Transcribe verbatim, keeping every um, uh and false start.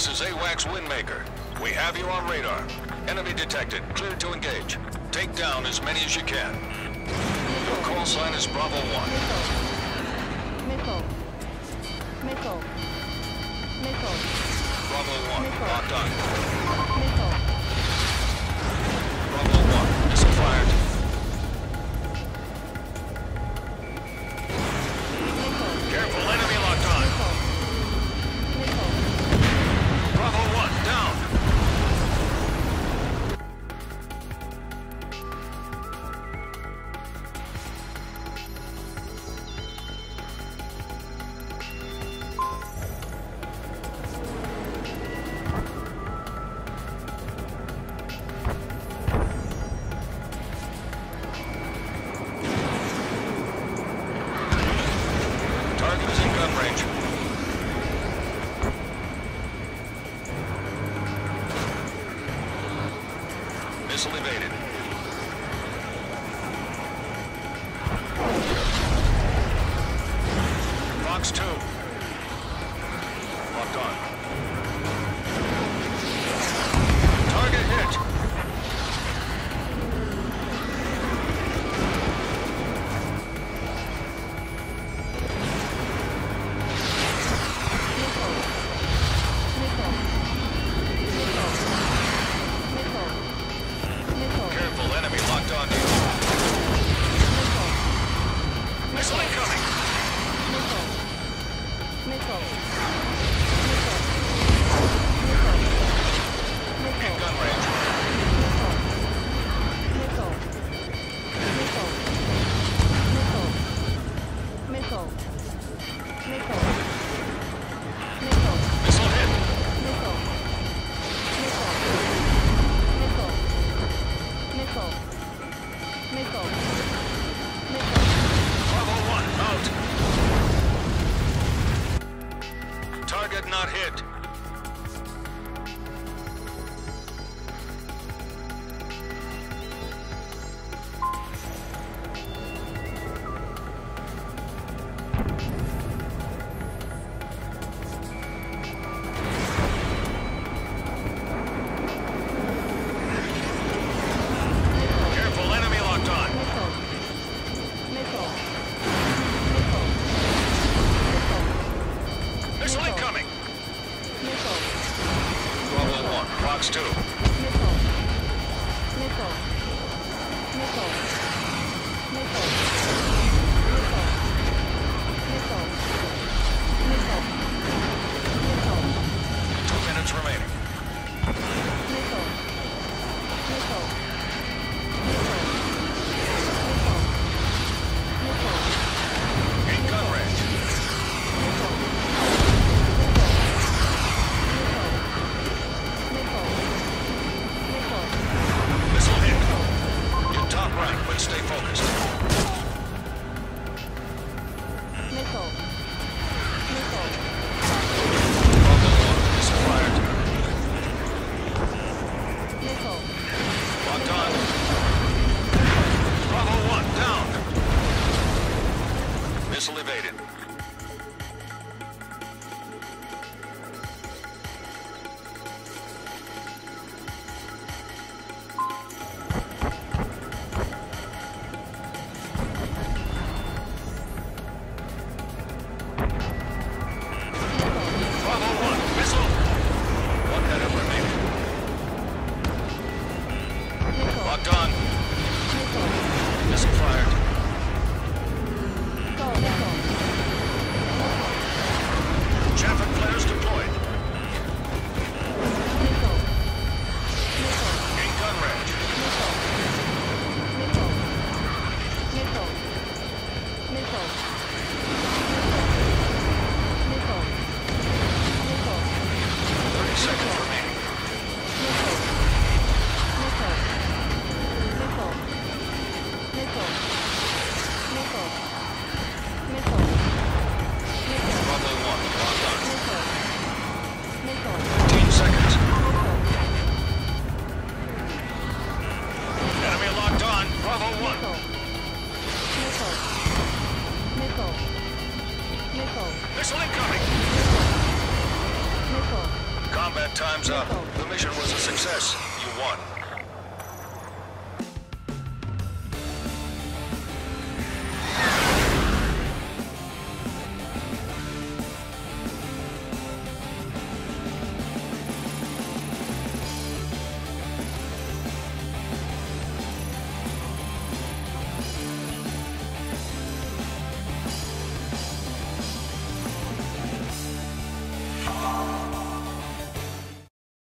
This is AWACS Windmaker. We have you on radar. Enemy detected. Cleared to engage. Take down as many as you can. Your call sign is Bravo one. Missile. Missile. Missile. Bravo one, locked on. Missile. Bravo one, missile fired. Careful, enemy locked on. Bravo one, down. Target is in gun range. Missile evaded. Fox two. Locked on. Target hit. Careful. Combat time's up. Missile. The mission was a success. You won.